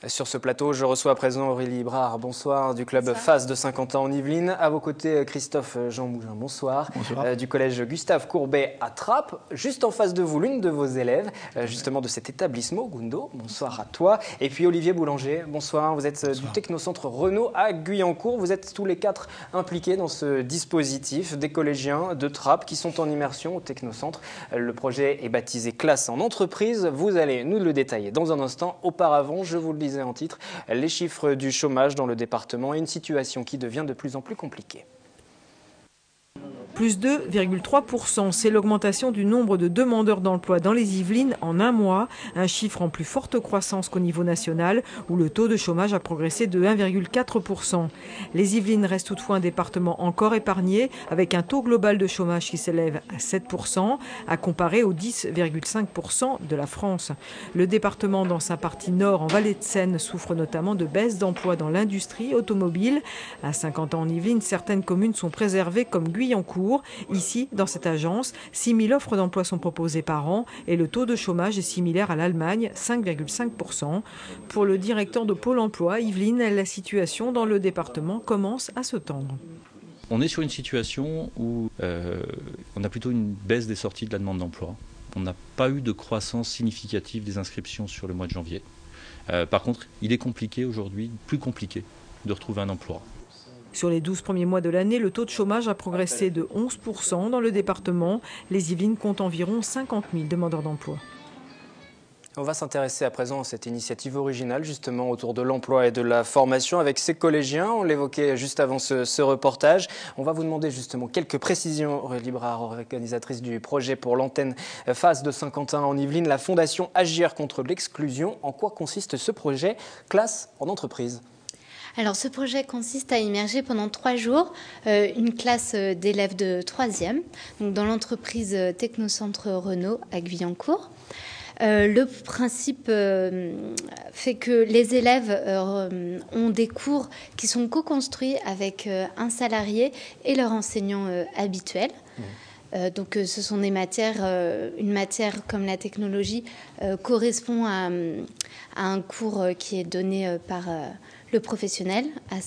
Sur ce plateau, je reçois à présent Aurélie Brard, bonsoir, du club FAS de Saint-Quentin en Yvelines. À vos côtés, Christophe Jean Mougin, bonsoir, du collège Gustave Courbet à Trappes. Juste en face de vous, l'une de vos élèves, justement de cet établissement, Gundo, bonsoir à toi. Et puis Olivier Boulanger, bonsoir, vous êtes du Technocentre Renault à Guyancourt. Vous êtes tous les quatre impliqués dans ce dispositif, des collégiens de Trappes qui sont en immersion au Technocentre. Le projet est baptisé Classe en entreprise. Vous allez nous le détailler dans un instant. Auparavant, je vous le disais en titre, les chiffres du chômage dans le département et une situation qui devient de plus en plus compliquée. Plus 2,3%, c'est l'augmentation du nombre de demandeurs d'emploi dans les Yvelines en un mois, un chiffre en plus forte croissance qu'au niveau national, où le taux de chômage a progressé de 1,4%. Les Yvelines restent toutefois un département encore épargné, avec un taux global de chômage qui s'élève à 7%, à comparer aux 10,5% de la France. Le département, dans sa partie nord, en Vallée de Seine, souffre notamment de baisse d'emploi dans l'industrie automobile. À Saint-Quentin en Yvelines, certaines communes sont préservées comme Guyancourt. Ici, dans cette agence, 6 000 offres d'emploi sont proposées par an et le taux de chômage est similaire à l'Allemagne, 5,5%. Pour le directeur de Pôle emploi, Yvelines, la situation dans le département commence à se tendre. On est sur une situation où on a plutôt une baisse des sorties de la demande d'emploi. On n'a pas eu de croissance significative des inscriptions sur le mois de janvier. Par contre, il est compliqué aujourd'hui, plus compliqué, de retrouver un emploi. Sur les 12 premiers mois de l'année, le taux de chômage a progressé de 11% dans le département. Les Yvelines comptent environ 50 000 demandeurs d'emploi. On va s'intéresser à présent à cette initiative originale justement autour de l'emploi et de la formation avec ces collégiens. On l'évoquait juste avant ce reportage. On va vous demander justement quelques précisions, Aurélie Brard, organisatrice du projet pour l'antenne FAS de Saint-Quentin en Yvelines, la fondation Agir contre l'exclusion. En quoi consiste ce projet Classe en entreprise? Alors, ce projet consiste à immerger pendant 3 jours une classe d'élèves de 3e, donc dans l'entreprise Technocentre Renault à Guyancourt. Le principe fait que les élèves ont des cours qui sont co-construits avec un salarié et leur enseignant habituel. Donc ce sont des matières, une matière comme la technologie correspond à un cours qui est donné par le professionnel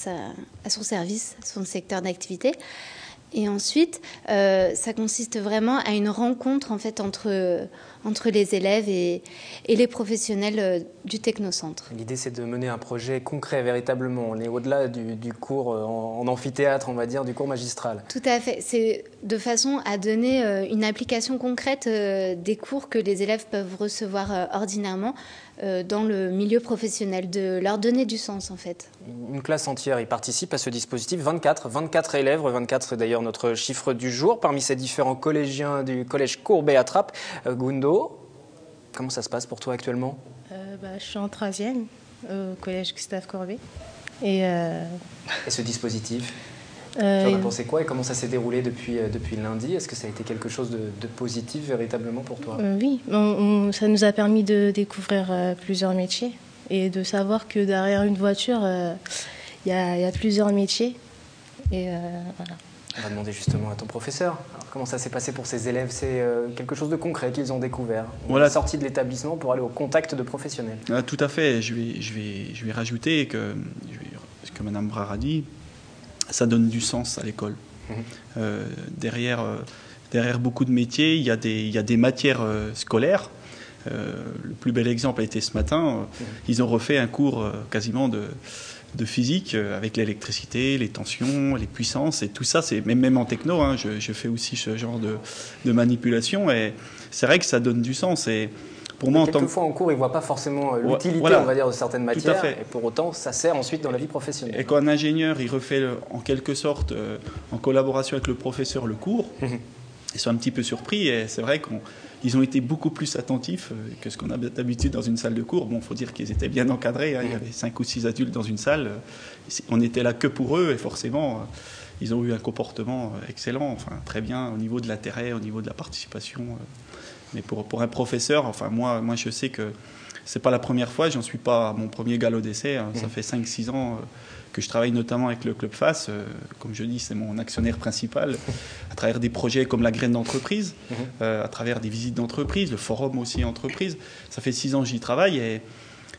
à son service, à son secteur d'activité. Et ensuite, ça consiste vraiment à une rencontre en fait, entre les élèves et les professionnels du Technocentre. L'idée, c'est de mener un projet concret, véritablement. On est au-delà du cours en amphithéâtre, on va dire, du cours magistral. Tout à fait. C'est de façon à donner une application concrète des cours que les élèves peuvent recevoir ordinairement dans le milieu professionnel, de leur donner du sens, en fait. Une classe entière y participe à ce dispositif, 24 élèves, 24 c'est d'ailleurs notre chiffre du jour, parmi ces différents collégiens du collège Courbet à Trappes. Gundo, comment ça se passe pour toi actuellement? Je suis en 3e au collège Gustave Courbet. Et ce dispositif, tu en as pensé quoi et comment ça s'est déroulé depuis lundi? Est-ce que ça a été quelque chose de positif véritablement pour toi? Oui, ça nous a permis de découvrir plusieurs métiers et de savoir que derrière une voiture, il y a plusieurs métiers. Et voilà. On va demander justement à ton professeur. Alors, comment ça s'est passé pour ces élèves? C'est quelque chose de concret qu'ils ont découvert. Voilà. Sorti de l'établissement pour aller au contact de professionnels. Tout à fait. Je vais rajouter que ce que Mme Brard a dit, ça donne du sens à l'école. Derrière beaucoup de métiers, il y a des matières scolaires. Le plus bel exemple a été ce matin. Ils ont refait un cours quasiment de physique avec l'électricité, les tensions, les puissances et tout ça. C'est même en techno, hein, je fais aussi ce genre de manipulation et c'est vrai que ça donne du sens. Et pour moi, quelquefois en cours, ils ne voient pas forcément l'utilité, voilà, on va dire, de certaines matières. Et pour autant, ça sert ensuite dans la vie professionnelle. Et quand un ingénieur, il refait en quelque sorte, en collaboration avec le professeur, le cours, ils sont un petit peu surpris et c'est vrai qu'ils ont été beaucoup plus attentifs que ce qu'on a d'habitude dans une salle de cours. Bon, il faut dire qu'ils étaient bien encadrés, hein. Il y avait 5 ou 6 adultes dans une salle. On était là que pour eux et forcément, ils ont eu un comportement excellent, enfin très bien au niveau de l'intérêt, au niveau de la participation. Mais pour un professeur, enfin moi je sais que c'est pas la première fois, j'en suis pas à mon premier galop d'essai, hein. Ça fait 5-6 ans que je travaille notamment avec le Club FAS, comme je dis, c'est mon actionnaire principal, à travers des projets comme la graine d'entreprise, à travers des visites d'entreprise, le forum aussi entreprise. Ça fait 6 ans que j'y travaille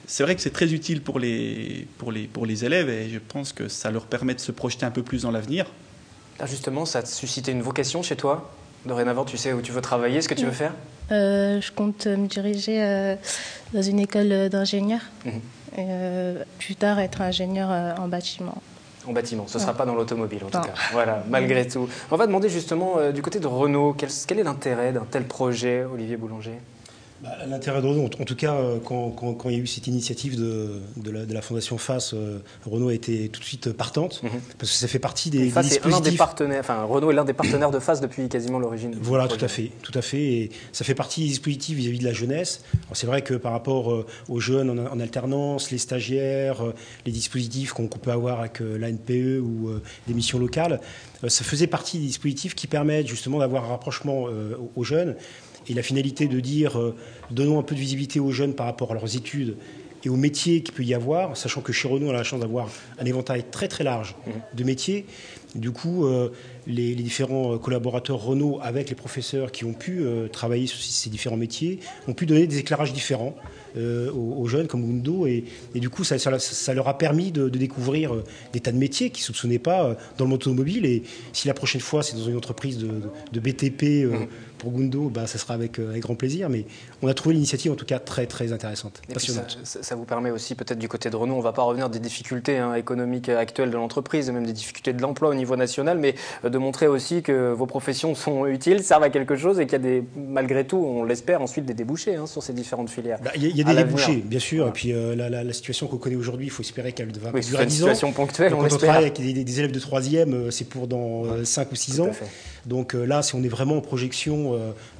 c'est vrai que c'est très utile pour les élèves et je pense que ça leur permet de se projeter un peu plus dans l'avenir. Justement, ça a suscité une vocation chez toi? Dorénavant, tu sais où tu veux travailler, ce que tu veux faire? Je compte me diriger dans une école d'ingénieur. Et plus tard, être ingénieur en bâtiment. En bâtiment, ce ne sera pas dans l'automobile en tout cas. Voilà, malgré tout. On va demander justement du côté de Renault, quel est l'intérêt d'un tel projet, Olivier Boulanger? L'intérêt de Renault, en tout cas, quand il y a eu cette initiative de la Fondation FAS, Renault a été tout de suite partante, parce que ça fait partie des dispositifs. Est l'un des partenaires, Renault est l'un des partenaires de FAS depuis quasiment l'origine. Voilà, tout à fait. Et ça fait partie des dispositifs vis-à-vis de la jeunesse. C'est vrai que par rapport aux jeunes en alternance, les stagiaires, les dispositifs qu'on peut avoir avec l'ANPE ou des missions locales, ça faisait partie des dispositifs qui permettent justement d'avoir un rapprochement aux jeunes. Et la finalité de dire donnons un peu de visibilité aux jeunes par rapport à leurs études et aux métiers qu'il peut y avoir, sachant que chez Renault, on a la chance d'avoir un éventail très très large de métiers. Du coup, les différents collaborateurs Renault, avec les professeurs qui ont pu travailler sur ces différents métiers, ont pu donner des éclairages différents aux jeunes comme Gundo. Et du coup, ça leur a permis de découvrir des tas de métiers qu'ils ne soupçonnaient pas dans le automobile. Et si la prochaine fois, c'est dans une entreprise de BTP pour Gundo, ça sera avec grand plaisir. Mais on a trouvé l'initiative en tout cas très très intéressante, passionnante. Ça vous permet aussi peut-être du côté de Renault, on ne va pas revenir des difficultés économiques actuelles de l'entreprise, et même des difficultés de l'emploi au niveau national, mais de montrer aussi que vos professions sont utiles, servent à quelque chose et qu'il y a malgré tout, on l'espère, ensuite des débouchés sur ces différentes filières. Il y a des débouchés, bien sûr. Et puis la situation qu'on connaît aujourd'hui, il faut espérer qu'elle va durer 10 ans. C'est une situation ponctuelle, on espère. Quand on travaille avec des élèves de 3e, c'est pour dans 5 ou 6 ans. Donc là, si on est vraiment en projection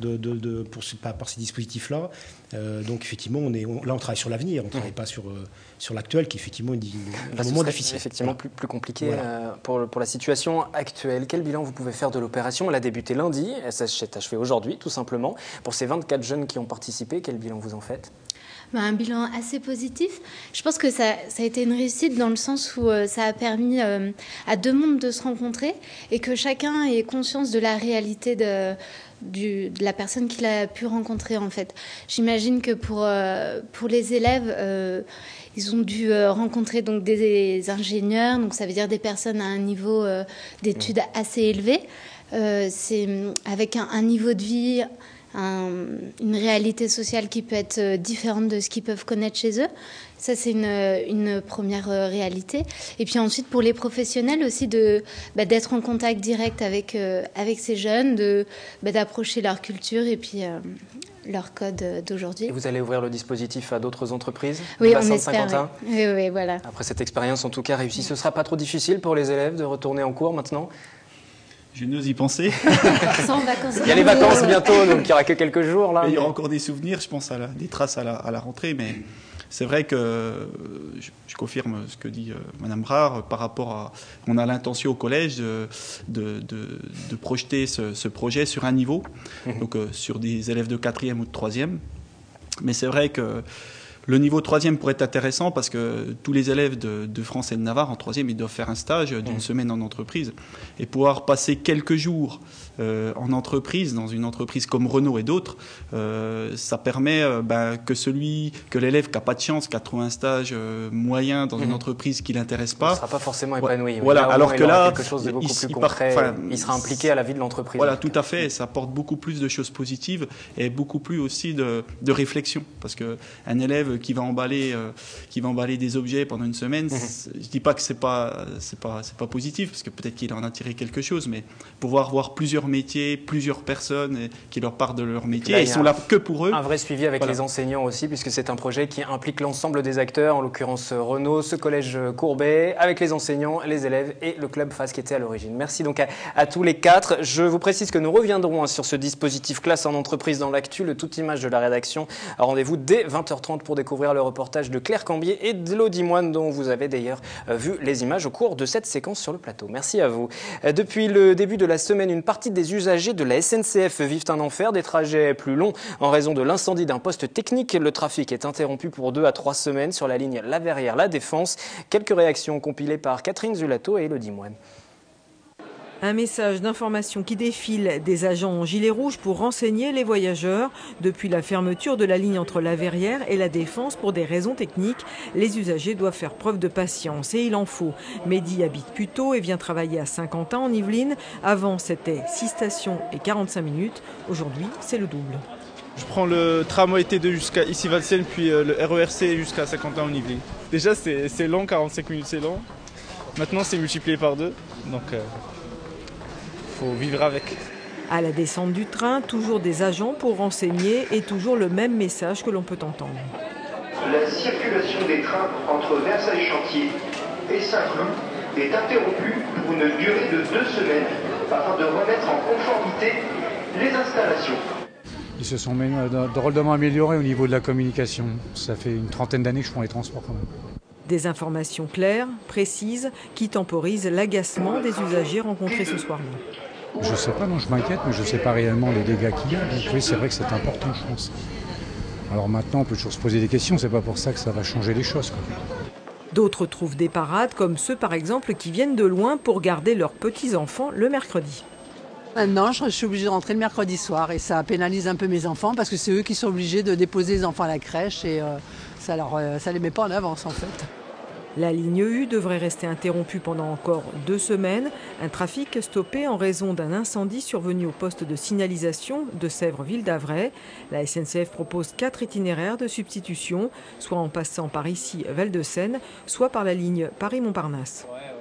par ces dispositifs-là, donc effectivement, on travaille sur l'avenir, on ne travaille pas sur l'actuel, qui est effectivement un moment difficile. Effectivement, plus compliqué pour la situation actuelle. Quel bilan vous pouvez faire de l'opération? Elle a débuté lundi, elle s'est achevée aujourd'hui, tout simplement. Pour ces 24 jeunes qui ont participé, quel bilan vous en faites? Un bilan assez positif. Je pense que ça a été une réussite dans le sens où ça a permis à deux mondes de se rencontrer et que chacun ait conscience de la réalité de la personne qu'il a pu rencontrer en fait. J'imagine que pour les élèves, ils ont dû rencontrer donc des ingénieurs, donc ça veut dire des personnes à un niveau d'études assez élevé, c'est avec un niveau de vie, une réalité sociale qui peut être différente de ce qu'ils peuvent connaître chez eux. Ça, c'est une première réalité. Et puis ensuite, pour les professionnels aussi, d'être en contact direct avec ces jeunes, d'approcher leur culture et puis leur code d'aujourd'hui. Et vous allez ouvrir le dispositif à d'autres entreprises? Oui, on espère. Oui, voilà. Après cette expérience, en tout cas, réussie, ce ne sera pas trop difficile pour les élèves de retourner en cours maintenant? Je n'ose y penser. Il y a les vacances bientôt, donc il n'y aura que quelques jours. Là, il y aura encore des souvenirs, je pense, des traces à la rentrée. Mais c'est vrai que je confirme ce que dit Mme Brard par rapport à... On a l'intention au collège de projeter ce projet sur un niveau, donc sur des élèves de 4e ou de 3e. Mais c'est vrai que le niveau 3e pourrait être intéressant parce que tous les élèves de France et de Navarre en 3e, ils doivent faire un stage d'une semaine en entreprise. Et pouvoir passer quelques jours en entreprise, dans une entreprise comme Renault et d'autres, ça permet que l'élève qui n'a pas de chance, qui a trouvé un stage moyen dans une entreprise qui ne l'intéresse pas, il ne sera pas forcément épanoui. Voilà, alors que là, quelque chose de beaucoup plus concret, il sera impliqué à la vie de l'entreprise. Voilà, tout à fait. Ça apporte beaucoup plus de choses positives et beaucoup plus aussi de réflexion. Parce qu'un élève qui va emballer des objets pendant une semaine, je dis pas que c'est pas positif, parce que peut-être qu'il en a tiré quelque chose, mais pouvoir voir plusieurs métiers, plusieurs personnes qui leur parlent de leur métier, là, ils sont là que pour eux. Un vrai suivi avec les enseignants aussi, puisque c'est un projet qui implique l'ensemble des acteurs, en l'occurrence Renault, ce collège Courbet, avec les enseignants, les élèves et le club FAS qui était à l'origine. Merci donc à tous les quatre. Je vous précise que nous reviendrons sur ce dispositif classe en entreprise dans l'actu, le toute image de la rédaction. Rendez-vous dès 20h30 pour découvrir le reportage de Claire Cambier et d'Élodie Moine, dont vous avez d'ailleurs vu les images au cours de cette séquence sur le plateau. Merci à vous. Depuis le début de la semaine, une partie des usagers de la SNCF vivent un enfer, des trajets plus longs en raison de l'incendie d'un poste technique. Le trafic est interrompu pour 2 à 3 semaines sur la ligne La Verrière-La Défense. Quelques réactions compilées par Catherine Zulato et Élodie Moine. Un message d'information qui défile des agents en gilet rouge pour renseigner les voyageurs. Depuis la fermeture de la ligne entre la Verrière et la Défense pour des raisons techniques, les usagers doivent faire preuve de patience et il en faut. Mehdi habite Puteaux et vient travailler à Saint-Quentin en Yvelines. Avant, c'était 6 stations et 45 minutes. Aujourd'hui, c'est le double. Je prends le tramway T2 jusqu'à Issy-Valseine, puis le RERC jusqu'à Saint-Quentin en Yvelines. Déjà, c'est long, 45 minutes, c'est long. Maintenant, c'est multiplié par 2, donc faut vivre avec. À la descente du train, toujours des agents pour renseigner et toujours le même message que l'on peut entendre. La circulation des trains entre Versailles-Chantier et Saint-Cloud est interrompue pour une durée de 2 semaines afin de remettre en conformité les installations. Ils se sont drôlement améliorés au niveau de la communication. Ça fait une trentaine d'années que je prends les transports quand même. Des informations claires, précises, qui temporisent l'agacement des usagers rencontrés ce soir-là. Je ne sais pas, non, je m'inquiète, mais je ne sais pas réellement les dégâts qu'il y a. Donc oui, c'est vrai que c'est important, je pense. Alors maintenant, on peut toujours se poser des questions, c'est pas pour ça que ça va changer les choses, quoi. D'autres trouvent des parades, comme ceux par exemple qui viennent de loin pour garder leurs petits-enfants le mercredi. Maintenant, je suis obligée de rentrer le mercredi soir et ça pénalise un peu mes enfants parce que c'est eux qui sont obligés de déposer les enfants à la crèche et ça les met pas en avance en fait. La ligne U devrait rester interrompue pendant encore 2 semaines. Un trafic stoppé en raison d'un incendie survenu au poste de signalisation de Sèvres-Ville d'Avray. La SNCF propose 4 itinéraires de substitution, soit en passant par ici Val-de-Seine, soit par la ligne Paris-Montparnasse.